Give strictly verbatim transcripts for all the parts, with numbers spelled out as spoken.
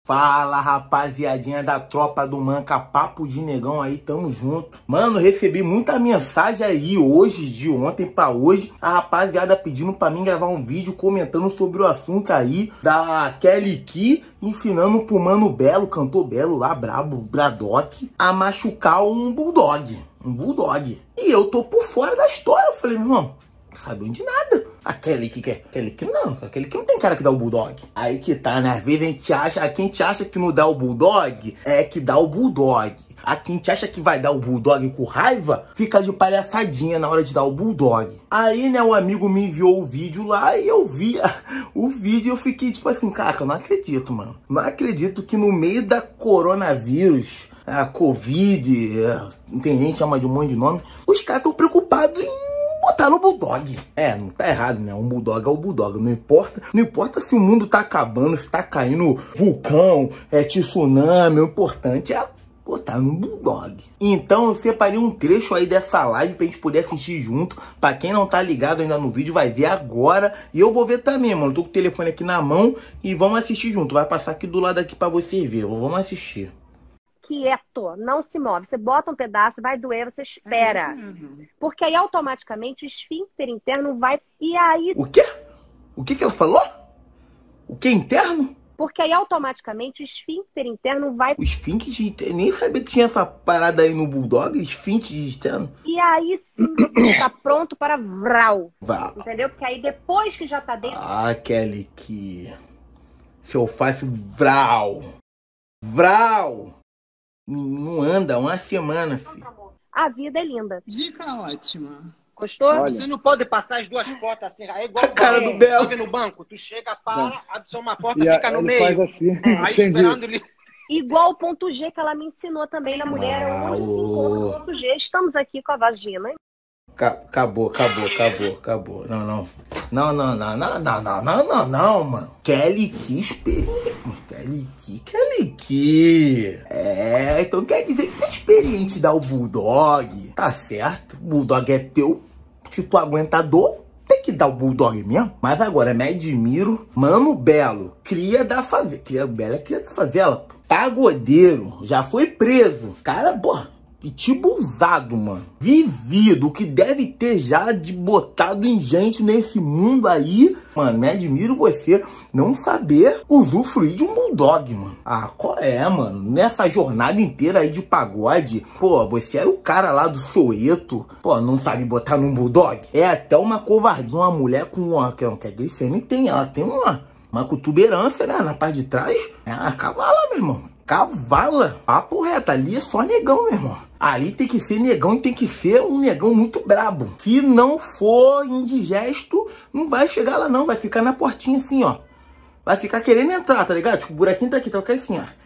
Fala, rapaziadinha da tropa do Manca, papo de negão aí, tamo junto. Mano, recebi muita mensagem aí hoje, de ontem pra hoje, a rapaziada pedindo pra mim gravar um vídeo comentando sobre o assunto aí da Kelly Key ensinando pro Mano Belo, cantor Belo lá, brabo, Bradock, a machucar um bulldog, um bulldog. E eu tô por fora da história, eu falei, meu irmão, não sabe de nada. Aquele que quer, aquele que não, aquele que não tem cara que dá o bulldog. Aí que tá, né? Às vezes a gente acha, a quem te acha que não dá o bulldog, é que dá o bulldog. A quem te acha que vai dar o bulldog com raiva, fica de palhaçadinha na hora de dar o bulldog. Aí, né, o amigo me enviou o vídeo lá e eu vi o vídeo e eu fiquei tipo assim, cara, eu não acredito, mano. Não acredito que no meio da coronavírus, a Covid, tem gente que chama de um monte de nome, os caras estão preocupados em botar no bulldog. É, não tá errado, né? Um bulldog é o bulldog. Não importa, não importa se o mundo tá acabando, se tá caindo vulcão, é tsunami, o importante é botar no bulldog. Então eu separei um trecho aí dessa live pra gente poder assistir junto. Pra quem não tá ligado ainda no vídeo, vai ver agora. E eu vou ver também, mano. Tô com o telefone aqui na mão e vamos assistir junto. Vai passar aqui do lado aqui pra vocês verem. Vamos assistir. Quieto, não se move. Você bota um pedaço, vai doer, você espera. Uhum. Porque aí automaticamente o esfíncter interno vai... E aí... O quê? O que que ela falou? O que interno? Porque aí automaticamente o esfíncter interno vai... O esfíncter interno? Nem sabia que tinha essa parada aí no bulldog, esfíncter interno. E aí sim você está pronto para vral. Vral. Entendeu? Porque aí depois que já tá dentro... Ah, Kelly Key. Se eu faço vral. Vral. Não anda uma semana, filho. A vida é linda. Dica ótima. Gostou? Olha. Você não pode passar as duas portas assim, é igual a cara do Belo. No banco, tu chega, para, abre só uma porta, e fica no meio. Faz assim. É. Aí esperando ele... Igual o ponto G que ela me ensinou também na mulher, ah, onde se encontra o ponto G. Estamos aqui com a vagina. Acabou, acabou, acabou, acabou. Não, não. Não, não, não, não, não, não, não, não, não, mano. Kelly Key experiente. Kelly Key, Kelly Key. É, então quer dizer que tu é experiente dar o bulldog. Tá certo, o bulldog é teu. Se tu aguenta dor, tem que dar o bulldog mesmo. Mas agora, me admiro. Mano Belo, cria da favela. Cria Belo é cria da favela, pô. Pagodeiro, já foi preso. Cara, porra. Pitbull usado, mano. Vivido, o que deve ter já de botado em gente nesse mundo aí. Mano, me admiro você não saber usufruir de um bulldog, mano. Ah, qual é, mano? Nessa jornada inteira aí de pagode, pô, você era o cara lá do Soeto, pô, não sabe botar num bulldog? É até uma covardia, uma mulher com uma... Que a glicemia tem, ela tem uma, uma protuberância, né, na parte de trás. É uma cavala, meu irmão. Cavala, papo reto, ali é só negão, meu irmão. Ali tem que ser negão e tem que ser um negão muito brabo. Se não for indigesto, não vai chegar lá não, vai ficar na portinha assim, ó. Vai ficar querendo entrar, tá ligado? Tipo, o buraquinho tá aqui, tá assim, ó.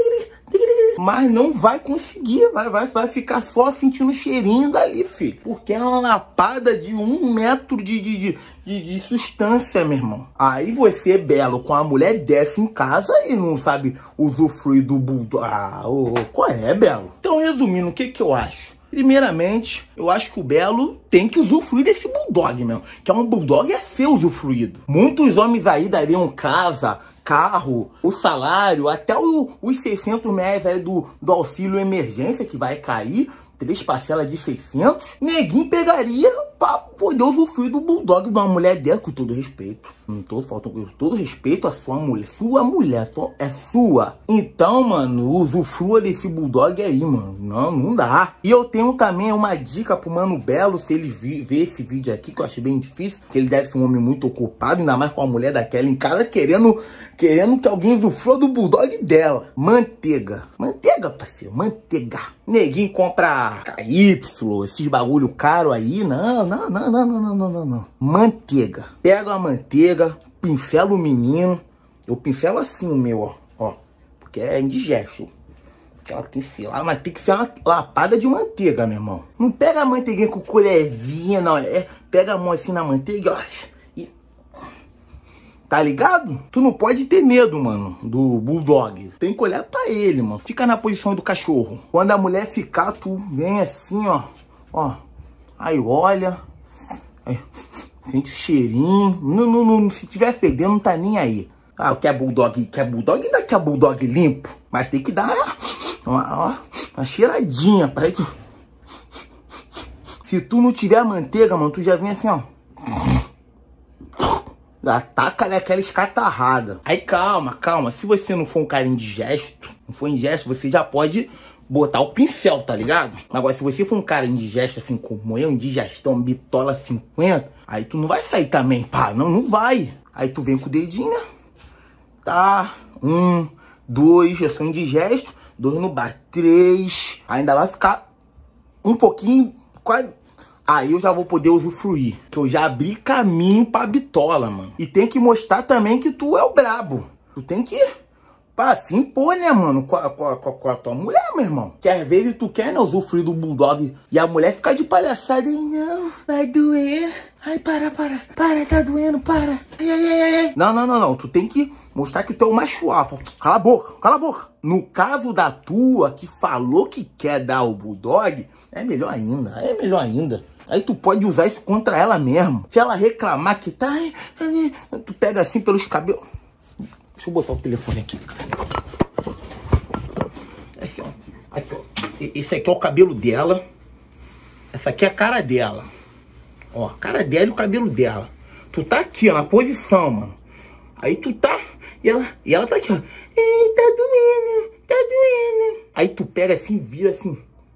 Mas não vai conseguir, vai, vai, vai ficar só sentindo o cheirinho dali, filho. Porque é uma lapada de um metro de, de, de, de, de substância, meu irmão. Aí você, Belo, com a mulher dessa em casa e não sabe usufruir do bulldog. Ah, ô, qual é, Belo? Então, resumindo, o que que eu acho? Primeiramente, eu acho que o Belo tem que usufruir desse bulldog, meu. Que é um bulldog é ser usufruído. Muitos homens aí dariam casa, carro, o salário, até o, os seiscentos reais aí do, do auxílio emergência que vai cair, três parcelas de seiscentos, neguinho pegaria pra poder usufruir do bulldog de uma mulher dela, com todo respeito. Não tô faltando com todo respeito a sua mulher. Sua mulher, sua, é sua. Então, mano, usufrua desse bulldog aí, mano. Não, não dá. E eu tenho também uma dica pro Mano Belo, se ele ver esse vídeo aqui, que eu achei bem difícil, que ele deve ser um homem muito ocupado, ainda mais com a mulher daquela em casa, querendo, querendo que alguém usufrua do bulldog dela. Manteiga. Manteiga, parceiro, manteiga. Neguinho compra K Y, esses bagulho caro aí, não, não, não, não, não, não, não, não. Manteiga. Pega a manteiga, pincela o menino. Eu pincelo assim o meu, ó, ó, porque é indigesto. Aquela pincelada, mas tem que ser uma lapada de manteiga, meu irmão. Não pega a manteiguinha com colherzinha, não. É, pega a mão assim na manteiga, ó. E... Tá ligado? Tu não pode ter medo, mano, do bulldog. Tem que olhar pra ele, mano. Fica na posição do cachorro. Quando a mulher ficar, tu vem assim, ó. Ó. Aí olha. Aí, sente o cheirinho. Não, não, não, se tiver fedendo, não tá nem aí. Ah, quer bulldog, quer bulldog, ainda quer bulldog limpo. Mas tem que dar uma, uma, uma cheiradinha, pai. Se tu não tiver manteiga, mano, tu já vem assim, ó. Ataca ali aquela escatarrada. Aí calma, calma. Se você não for um cara indigesto, não for indigesto, você já pode botar o pincel, tá ligado? Agora, se você for um cara indigesto, assim como eu, indigestão, bitola cinquenta, aí tu não vai sair também, pá. Não, não vai. Aí tu vem com o dedinho, tá? Um, dois, eu sou indigesto. Dois no bar, três. Ainda vai ficar um pouquinho, quase... Aí eu já vou poder usufruir. Que eu já abri caminho pra bitola, mano. E tem que mostrar também que tu é o brabo. Tu tem que, pá, se impor, né, mano? Com a, com, a, com a tua mulher, meu irmão. Que às vezes tu quer, né, usufruir do bulldog. E a mulher fica de palhaçada. E não, vai doer. Ai, para, para. Para, tá doendo, para. Ai, ai, ai, ai. Não, não, não, não. Tu tem que mostrar que tu é o macho alfa. Cala a boca, cala a boca. No caso da tua, que falou que quer dar o bulldog, é melhor ainda, é melhor ainda. Aí tu pode usar isso contra ela mesmo. Se ela reclamar que tá... Tu pega assim pelos cabelos... Deixa eu botar o telefone aqui, cara. Esse, ó. Aqui, ó. Esse aqui é o cabelo dela. Essa aqui é a cara dela. Ó, a cara dela e o cabelo dela. Tu tá aqui, ó, na posição, mano. Aí tu tá... E ela, e ela tá aqui, ó. Ei, tá doendo, tá doendo. Aí tu pega assim, vira assim...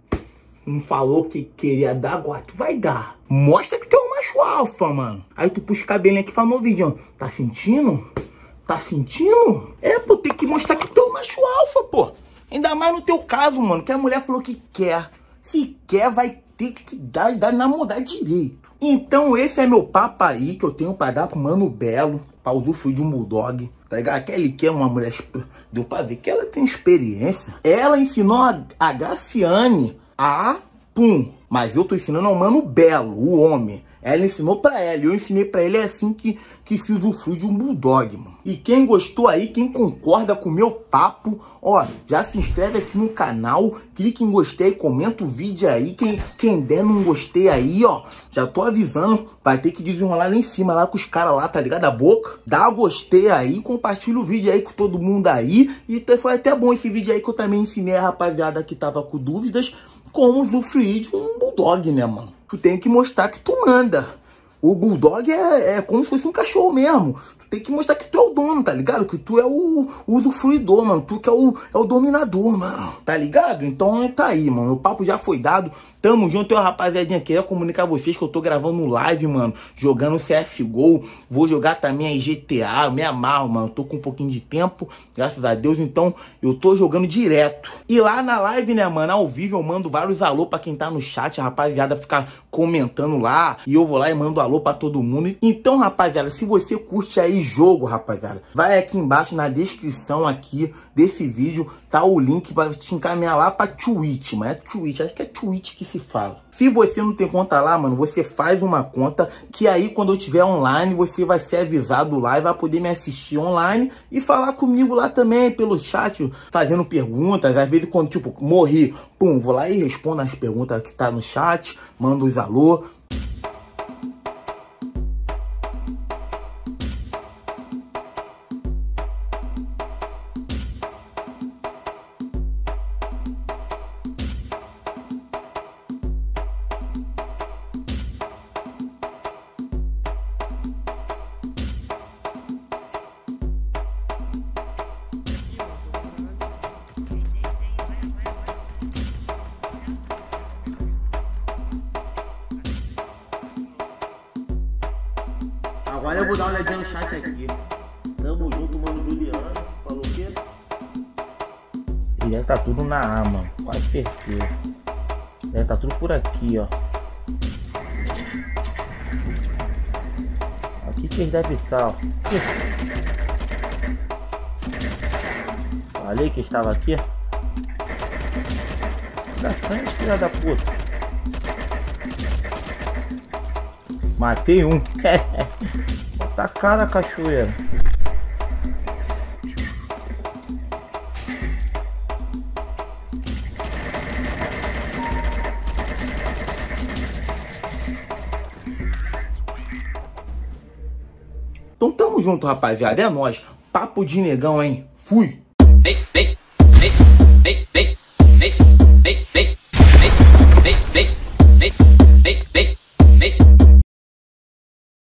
Não falou que queria dar, agora tu vai dar. Mostra que tu é um macho alfa, mano. Aí tu puxa o cabelinho aqui e fala no ouvidinho. Tá sentindo? Tá sentindo? É, pô, tem que mostrar que tu é um macho alfa, pô. Ainda mais no teu caso, mano, que a mulher falou que quer. Se quer, vai ter que dar, dar namorar direito. Então esse é meu papo aí que eu tenho pra dar pro Mano Belo. Pra usufruir de um bulldog. Tá ligado? Aquele que é uma mulher... Deu pra ver que ela tem experiência. Ela ensinou a, a Graciane... Ah, pum. Mas eu tô ensinando ao Mano Belo, o homem. Ela ensinou pra ela. Eu ensinei pra ele. É assim que, que se usufrui de um bulldog, mano. E quem gostou aí, quem concorda com o meu papo, ó, já se inscreve aqui no canal. Clique em gostei, comenta o vídeo aí. Quem, quem der não gostei aí, ó, já tô avisando. Vai ter que desenrolar lá em cima, lá com os caras lá, tá ligado? A boca. Dá gostei aí, compartilha o vídeo aí com todo mundo aí. E foi até bom esse vídeo aí que eu também ensinei a rapaziada que tava com dúvidas como usufruir de um bulldog, né, mano? Tu tem que mostrar que tu manda. O bulldog é, é como se fosse um cachorro mesmo. Tu tem que mostrar que tu é o dono, tá ligado? Que tu é o, o usufruidor, mano. Tu que é o, é o dominador, mano. Tá ligado? Então tá aí, mano. O papo já foi dado. Tamo junto, eu, rapaziadinha. Queria comunicar vocês que eu tô gravando live, mano. Jogando C S G O. Vou jogar também aí G T A. Eu me amarro, mano. Tô com um pouquinho de tempo. Graças a Deus. Então, eu tô jogando direto. E lá na live, né, mano? Ao vivo eu mando vários alô pra quem tá no chat. A rapaziada fica comentando lá. E eu vou lá e mando alô pra todo mundo. Então, rapaziada, se você curte aí jogo, rapaziada, vai aqui embaixo na descrição aqui desse vídeo, tá o link pra te encaminhar lá pra Twitch, mano. É Twitch, acho que é Twitch que se fala. Se você não tem conta lá, mano, você faz uma conta, que aí quando eu estiver online, você vai ser avisado lá e vai poder me assistir online e falar comigo lá também, pelo chat, fazendo perguntas. Às vezes quando, tipo, morri, pum, vou lá e respondo as perguntas que tá no chat, mando os alô. Agora eu vou dar uma olhadinha no chat aqui. Tamo junto, mano. Juliano. Falou o quê? E deve tá tudo na A, mano. Quase certeza. Deve tá tudo por aqui, ó. Aqui que eles devem estar, ó. Falei que estava aqui. Da frente, filha da puta. Matei um. Bota a cara, cachoeira. Então tamo junto, rapaziada. É nóis. Papo de negão, hein? Fui. Vem, vem.